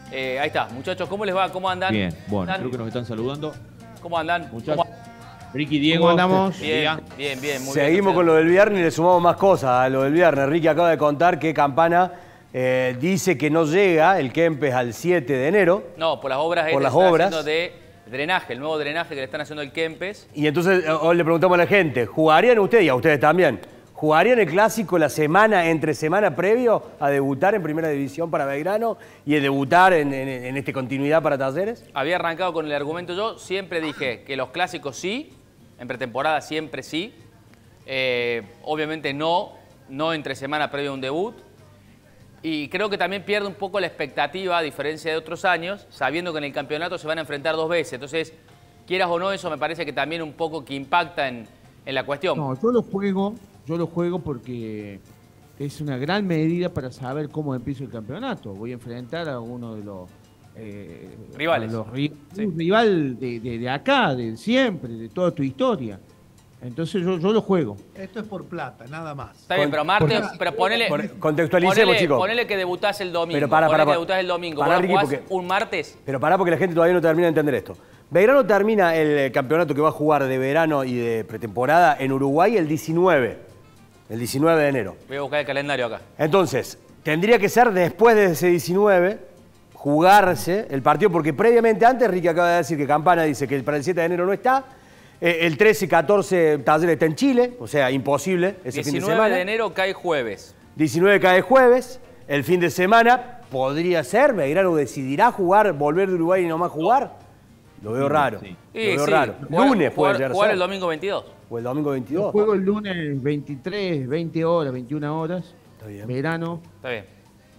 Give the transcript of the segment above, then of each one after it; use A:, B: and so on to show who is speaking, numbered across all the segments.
A: Ahí está, muchachos, ¿cómo les va? ¿Cómo andan?
B: Bien, bueno,
A: ¿Andan?
B: creo que nos están saludando.
A: ¿Cómo andan?
B: Muchachos.
A: ¿Cómo...
B: Ricky, Diego.
C: ¿Cómo andamos?
A: Bien, bien, bien. Muy
D: Seguimos
A: bien,
D: con lo del viernes y le sumamos más cosas a lo del viernes. Ricky acaba de contar que Campana dice que no llega el Kempes al 7 de enero.
A: No, por las obras,
D: Por las
A: están
D: obras.
A: haciendo de drenaje, el nuevo drenaje que le están haciendo el Kempes.
D: Y entonces hoy le preguntamos a la gente, ¿jugarían ustedes, y a ustedes también, jugarían el clásico la semana, entre semana previo a debutar en Primera División para Belgrano y a debutar en esta continuidad para Talleres?
A: Había arrancado con el argumento yo, siempre dije que los clásicos sí, en pretemporada siempre sí. Obviamente no entre semana previo a un debut. Y creo que también pierde un poco la expectativa, a diferencia de otros años, sabiendo que en el campeonato se van a enfrentar 2 veces. Entonces, quieras o no, eso me parece que también un poco que impacta en la cuestión.
C: No, yo lo juego porque es una gran medida para saber cómo empieza el campeonato. Voy a enfrentar a uno de los
A: Rivales.
C: Un rival de acá, de siempre, de toda tu historia. Entonces yo lo juego.
E: Esto es por plata, nada más.
A: Está bien, pero martes, pero ponele...
D: Contextualicemos, chicos.
A: Ponele que debutás el domingo.
D: Pero pará,
A: que debutás el domingo.
D: Pará,
A: ¿Vos
D: Ricky,
A: jugás
D: porque-
A: un martes?
D: Pero pará porque la gente todavía no termina de entender esto. Belgrano termina el campeonato que va a jugar de verano y de pretemporada en Uruguay el 19 de enero.
A: Voy a buscar el calendario acá.
D: Entonces, tendría que ser después de ese 19, jugarse el partido, porque previamente antes Ricky acaba de decir que Campana dice que para el 7 de enero no está, el 13 y 14 Talleres está en Chile, o sea, imposible ese fin de
A: 19
D: semana.
A: de enero cae jueves.
D: 19 cae jueves, el fin de semana podría ser, Belgrano decidirá jugar, volver de Uruguay y nomás jugar. Lo veo raro,
B: Sí.
D: lo veo
A: sí.
D: raro. Lunes puede llegar a
A: Jugar
D: ser.
A: el domingo 22.
D: O el domingo 22.
C: Juego el lunes 23, 20 horas, 21 horas.
D: Está bien.
C: Verano.
A: Está bien.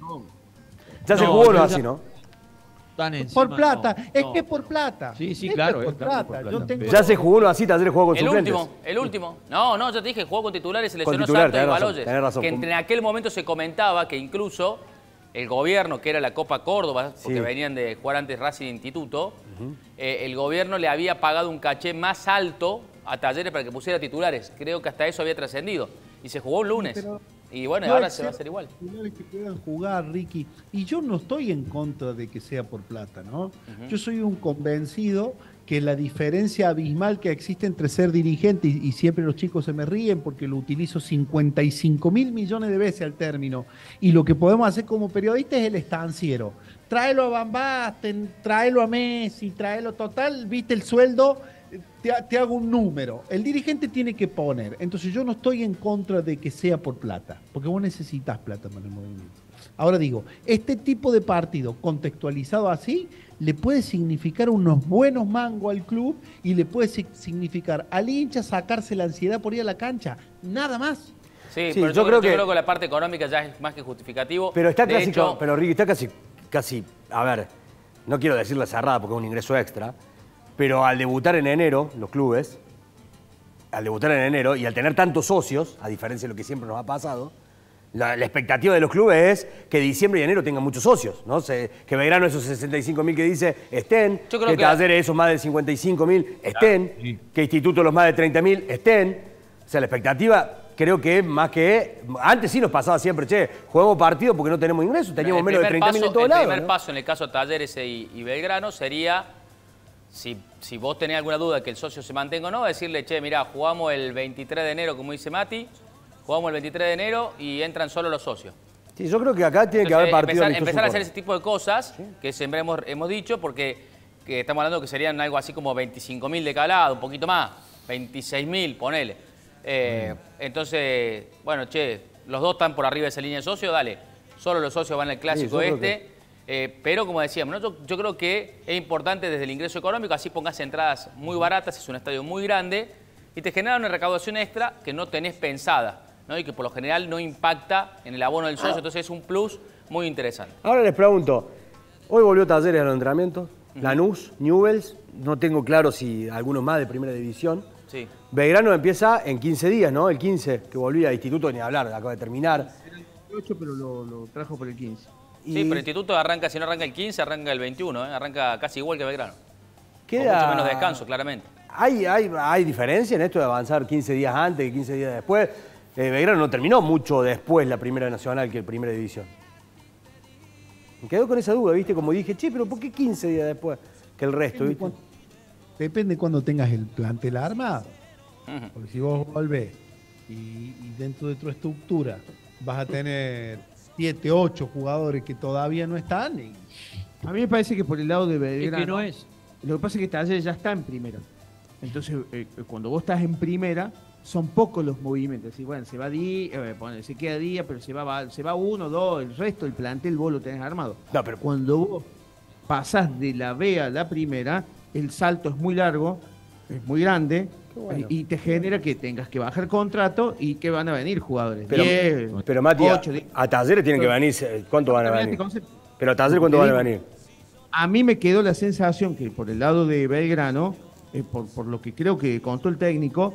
D: Ya se
B: No,
D: jugó,
B: yo
D: ¿no?
B: ya-
D: Así, ¿no?
B: Tan encima,
E: Por plata,
B: no,
E: es
B: no.
E: que es por plata.
B: Sí, sí,
E: Esto
B: claro,
E: es por
B: es claro,
E: plata.
B: por plata.
E: Yo tengo...
D: Ya se jugó, ¿no? Así, Talleres jugó con
A: El
D: suplentes.
A: último, el último. No, yo te dije, jugó con titulares, se
D: Con
A: lesionó
D: titular,
A: Santos y
D: tenés razón,
A: Baloyes.
D: tenés razón.
A: Que en aquel momento se comentaba que incluso el gobierno, que era la Copa Córdoba, porque
D: Sí.
A: venían de jugar antes Racing e Instituto, el gobierno le había pagado un caché más alto a Talleres para que pusiera titulares. Creo que hasta eso había trascendido. Y se jugó un lunes.
E: Pero
A: Y bueno,
E: puede
A: ahora se va a
E: ser
A: hacer igual.
E: titulares que puedan jugar, Ricky. Y yo no estoy en contra de que sea por plata, ¿no? Yo soy un convencido que la diferencia abismal que existe entre ser dirigente, y siempre los chicos se me ríen porque lo utilizo 55.000 millones de veces al término, y lo que podemos hacer como periodistas es el estanciero. Tráelo a Van Basten, tráelo a Messi, tráelo total, viste el sueldo, te hago un número. El dirigente tiene que poner. Entonces yo no estoy en contra de que sea por plata, porque vos necesitas plata para el movimiento. Ahora digo, este tipo de partido contextualizado así le puede significar unos buenos mangos al club y le puede significar al hincha sacarse la ansiedad por ir a la cancha. Nada más.
A: Sí,
D: Sí,
A: pero
D: yo creo que-
A: la parte económica ya es más que justificativo.
D: Pero está
A: De
D: casi,
A: hecho,
D: pero Ricky, está casi, a ver, no quiero decirle cerrada porque es un ingreso extra, pero al debutar en enero, los clubes, al debutar en enero y al tener tantos socios, a diferencia de lo que siempre nos ha pasado, la expectativa de los clubes es que diciembre y enero tengan muchos socios, ¿no? Que Belgrano esos 65.000 que dice estén,
A: Yo creo
D: que
A: que-
D: Talleres esos más de 55.000 estén,
B: sí.
D: que Instituto los más de 30.000 estén. O sea, la expectativa creo que es más que... Antes sí nos pasaba siempre, che, jugamos partido porque no tenemos ingresos, teníamos
A: el
D: menos de
A: primer
D: 30.000 en
A: paso-
D: todos
A: El
D: lados.
A: primer
D: ¿no?
A: paso en el caso de Talleres y Belgrano sería, si vos tenés alguna duda que el socio se mantenga o no, decirle, che, mirá, jugamos el 23 de enero, como dice Mati, jugamos el 23 de enero y entran solo los socios.
D: Sí, yo creo que acá tiene que haber
A: Entonces,
D: partido amistoso
A: empezar a
D: en
A: hacer
D: Córdoba.
A: ese tipo de cosas que siempre hemos dicho, porque que estamos hablando que serían algo así como 25.000 de cada lado, un poquito más, 26.000, ponele. Entonces, bueno, che, los dos están por arriba de esa línea de socios, dale. Solo los socios van al clásico
D: yo creo
A: pero como decíamos, ¿no? yo creo que es importante desde el ingreso económico, así pongas entradas muy baratas, es un estadio muy grande, y te genera una recaudación extra que no tenés pensada, ¿no? Y que por lo general no impacta en el abono del socio, entonces es un plus muy interesante.
D: Ahora les pregunto, hoy volvió Talleres a los entrenamientos, Lanús, Newell's, no tengo claro si algunos más de primera división.
A: Sí.
D: Belgrano empieza en 15 días, ¿no? El 15, que volvía a Instituto, ni hablar, acaba de terminar.
C: Era el 8, pero lo trajo por el 15.
A: Sí, pero el Instituto arranca, si no arranca el 15, arranca el 21, ¿eh? Arranca casi igual que Belgrano. Con mucho menos descanso, claramente.
D: ¿Hay diferencia en esto de avanzar 15 días antes y 15 días después? Belgrano no terminó mucho después la Primera Nacional que el Primera División. Me quedo con esa duda, ¿viste? Como dije, che, pero ¿por qué 15 días después que el resto, viste?
E: Depende cuando tengas el plantel armado. Porque si vos volvés y dentro de tu estructura vas a tener 7, 8 jugadores que todavía no están.
C: A mí me parece que por el lado de Belgrano...
B: Es que no es.
C: Lo que pasa es que Talleres ya está en primera. Entonces, cuando vos estás en primera, son pocos los movimientos. Y bueno, se va se queda día, pero se va 1, 2, el resto del plantel vos lo tenés armado.
D: No, pero...
C: Cuando vos pasás de la B a la primera, el salto es muy largo, es muy grande, bueno, y te genera que tengas que bajar contrato y que van a venir jugadores.
D: Pero Mati, 8, a Talleres tienen que venir, ¿cuánto van a venir? Pero a Talleres, ¿cuánto van a venir?
C: A mí me quedó la sensación que por el lado de Belgrano, por lo que creo que contó el técnico,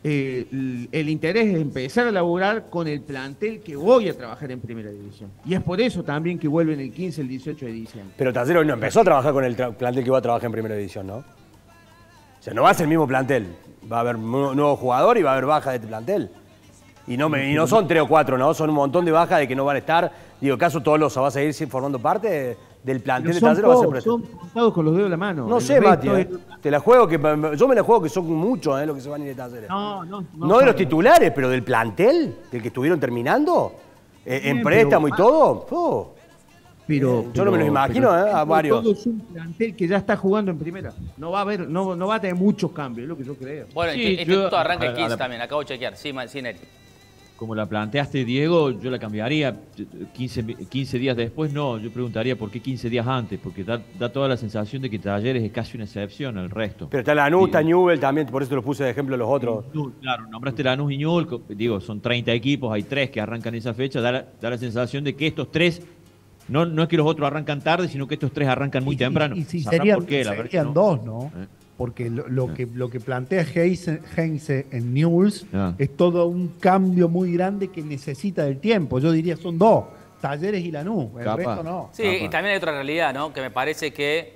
C: el interés es empezar a laburar con el plantel que voy a trabajar en primera división. Y es por eso también que vuelven el 15, el 18 de diciembre.
D: Pero Talleres no empezó a trabajar con el plantel que va a trabajar en primera división, ¿no? O sea, no va a ser el mismo plantel. Va a haber nuevos jugadores y va a haber bajas de este plantel. Y no son 3 o 4, ¿no? Son un montón de bajas de que no van a estar. Digo, ¿acaso Tolosa va a seguir formando parte del plantel de Talleres? Va a ser por eso.
C: Son contados con los dedos de la mano.
D: No sé, Mati, te la juego yo me la juego que son muchos los que se van a ir de Talleres. No de los titulares, pero del plantel, del que estuvieron terminando, en préstamo y todo. Yo no me los imagino, a varios.
C: Todo es un plantel que ya está jugando en primera. No va a tener muchos cambios, es lo que yo creo.
A: Bueno, sí, Instituto arranca el 15 también, acabo de chequear. Sí, Neri.
B: Como la planteaste, Diego, yo la cambiaría 15 días después. No, yo preguntaría por qué 15 días antes, porque da toda la sensación de que Talleres es casi una excepción al resto.
D: Pero está Lanús, está Newell también, por eso te los puse de ejemplo los otros.
B: Claro, nombraste Lanús y Newell, digo, son 30 equipos, hay 3 que arrancan esa fecha, da la sensación de que estos 3, no es que los otros arrancan tarde, sino que estos 3 arrancan muy temprano.
E: Y si serían 2, ¿no? Porque lo que plantea Heinze en Newell's es todo un cambio muy grande que necesita del tiempo. Yo diría son 2, Talleres y Lanús, el resto no.
A: Sí, y también hay otra realidad, ¿no? Que me parece que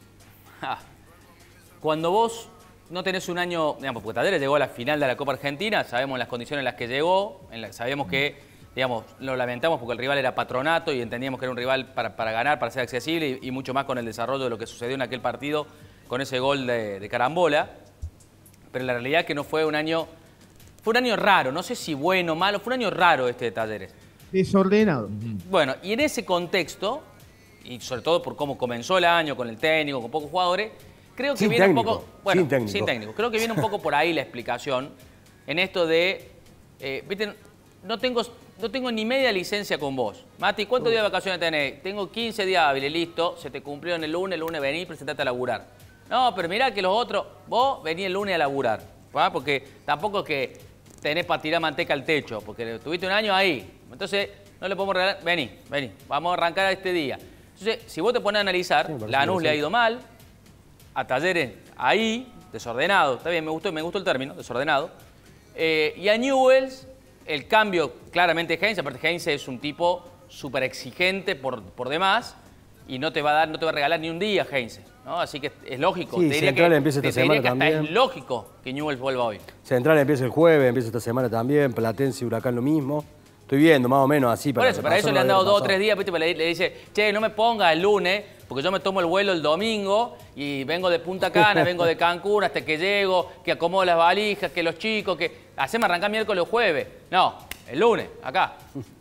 A: cuando vos no tenés un año, digamos, porque Talleres llegó a la final de la Copa Argentina, sabemos las condiciones en las que llegó, sabemos que, digamos, lo lamentamos porque el rival era Patronato y entendíamos que era un rival para ganar, para ser accesible y mucho más con el desarrollo de lo que sucedió en aquel partido con ese gol de carambola, pero la realidad es que no fue un año raro, no sé si bueno o malo, fue un año raro este de Talleres.
C: Desordenado.
A: Bueno, y en ese contexto, y sobre todo por cómo comenzó el año, con el técnico, con pocos jugadores, creo que viene un poco... Bueno, sin técnico. Creo que viene un poco por ahí la explicación, en esto de, viste, no tengo ni media licencia con vos. Mati, ¿cuántos días de vacaciones tenés? Tengo 15 días hábiles, listo, se te cumplió en el lunes venís, presentate a laburar. No, pero mirá que los otros, vos venís el lunes a laburar, ¿va? Porque tampoco es que tenés para tirar manteca al techo, porque tuviste un año ahí. Entonces, no le podemos regalar, vení, vamos a arrancar a este día. Entonces, si vos te pones a analizar, Lanús le ha ido mal, a Talleres ahí, desordenado, está bien, me gustó el término, desordenado. Y a Newell's, el cambio claramente de Heinze, aparte Heinze es un tipo súper exigente por demás, y no te va a regalar ni un día Heinze, ¿no? Así que es lógico.
D: Sí, Central empieza esta semana también.
A: Es lógico que Newell's vuelva hoy.
D: Central empieza el jueves, empieza esta semana también, Platense y Huracán lo mismo. Estoy viendo más o menos así.
A: Para eso le han dado 2 o 3 días, ¿viste? Le dice, che, no me ponga el lunes, porque yo me tomo el vuelo el domingo y vengo de Punta Cana, vengo de Cancún hasta que llego, que acomodo las valijas, que los chicos, que hacemos arrancar miércoles o jueves. No, el lunes, acá.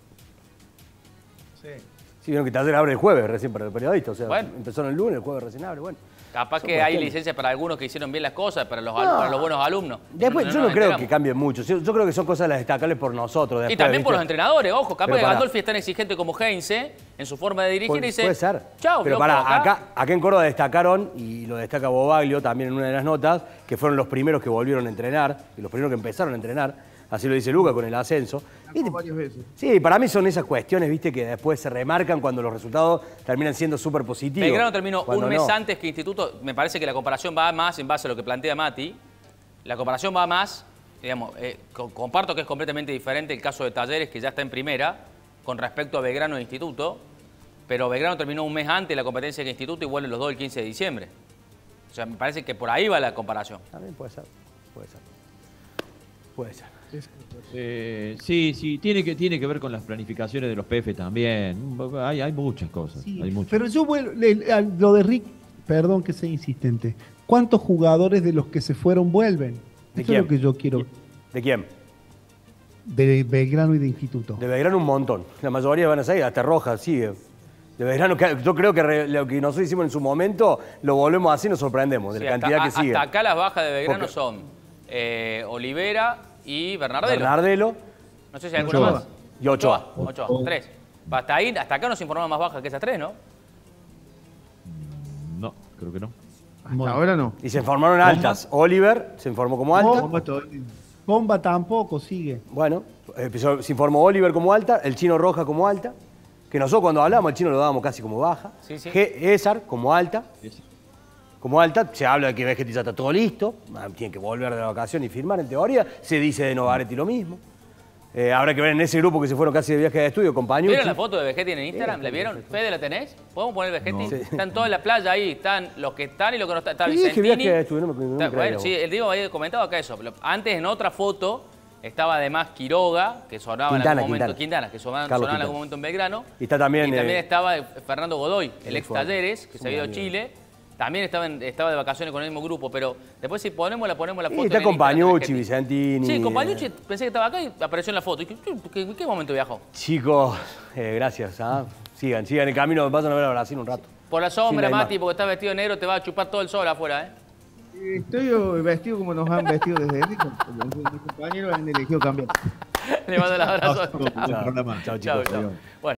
D: Sí, vieron que Talleres abre el jueves recién para el periodista, o sea, empezaron el lunes, el jueves recién abre, bueno.
A: Capaz que hay licencias para algunos que hicieron bien las cosas, para los buenos alumnos.
D: Después, yo no creo que cambien mucho. Yo creo que son cosas las destacables por nosotros. Después,
A: y también por los entrenadores, ojo. Capaz que Gandolfi es tan exigente como Heinze en su forma de dirigir y dice...
D: Puede ser.
A: Chau,
D: pero
A: loco,
D: acá en Córdoba destacaron, y lo destaca Bobaglio también en una de las notas, que fueron los primeros que volvieron a entrenar, y los primeros que empezaron a entrenar. Así lo dice Luca con el ascenso.
C: Varias veces.
D: Sí, para mí son esas cuestiones, viste, que después se remarcan cuando los resultados terminan siendo súper positivos.
A: Belgrano terminó un mes antes que Instituto. Me parece que la comparación va más en base a lo que plantea Mati. La comparación va más, digamos, comparto que es completamente diferente el caso de Talleres, que ya está en primera, con respecto a Belgrano e Instituto. Pero Belgrano terminó un mes antes la competencia que Instituto y vuelven los dos el 15 de diciembre. O sea, me parece que por ahí va la comparación.
D: También puede ser, puede ser. Puede ser.
B: Sí, tiene que ver con las planificaciones de los PF también. Hay muchas cosas.
E: Sí,
B: Hay muchas.
E: pero yo vuelvo, lo de Rick, perdón que sea insistente. ¿Cuántos jugadores de los que se fueron vuelven?
D: ¿De
E: Eso
D: quién?
E: es lo que yo quiero.
D: ¿De quién?
E: De Belgrano y de Instituto.
D: De Belgrano un montón. La mayoría van a seguir, hasta Rojas sigue. De Belgrano, yo creo que lo que nosotros hicimos en su momento, lo volvemos así y nos sorprendemos de
A: Sí,
D: la cantidad que sigue.
A: hasta acá las bajas de Belgrano
D: Porque-
A: son Olivera y Bernardelo.
D: Bernardelo
A: No sé si hay alguna
C: Ochoa.
A: más.
D: y Ochoa.
A: Ochoa, tres. Hasta acá nos informaron más bajas que esas tres, ¿no?
B: No, creo que no.
C: Hasta ahora no.
D: Y se formaron altas. Oliver se informó como alta.
C: Bomba todavía.
E: Bomba tampoco sigue.
D: Bueno, se informó Oliver como alta, el Chino Roja como alta, que nosotros cuando hablamos el Chino lo dábamos casi como baja.
A: Sí, sí.
D: César como alta. Como alta, se habla de que Vegetti ya está todo listo, tiene que volver de la vacación y firmar en teoría. Se dice de Novaretti lo mismo. Habrá que ver en ese grupo que se fueron casi de viaje de estudio con Pañucci.
A: ¿Vieron la foto de Vegetti en Instagram? ¿La vieron? ¿Fede la tenés? ¿Podemos poner Vegetti?
B: No.
D: Sí.
A: Están todos en la playa ahí, están los que están y los que no están. Está
D: Sí, dije
A: Vicentini.
D: viaje de estudio, no me
A: Está-
D: creía
A: bueno,
D: vos.
A: sí, el Diego había comentado acá eso. Antes en otra foto estaba además Quiroga, que sonaba en algún momento. Quintana, que sonaba
D: Carlos
A: en algún
D: Quintana.
A: momento en Belgrano.
D: Y está también,
A: Y también estaba Fernando Godoy, el ex
D: jugador.
A: Talleres, que se había ido a Chile. También estaba de vacaciones con el mismo grupo, pero después si ponemos la foto.
D: Y
A: en
D: está
A: el
D: con
A: Instagram de
D: Pañucci,
A: Vegetti.
D: Vicentini.
A: Sí, con Pañucci pensé que estaba acá y apareció en la foto. Y dije, ¿en qué momento viajó?
D: Chicos, gracias. Sigan el camino, vayan a ver a Brasil un rato.
A: Por la
D: Sí,
A: sombra,
D: Neymar.
A: Mati, porque estás vestido de negro, te va a chupar todo el sol afuera, ¿eh?
C: Estoy vestido como nos han vestido desde Rico. Mis compañeros han elegido cambiar.
A: Le mando el abrazo.
B: Buen programa.
D: Chao,
A: Chao,
D: chicos.
A: chao. Bueno.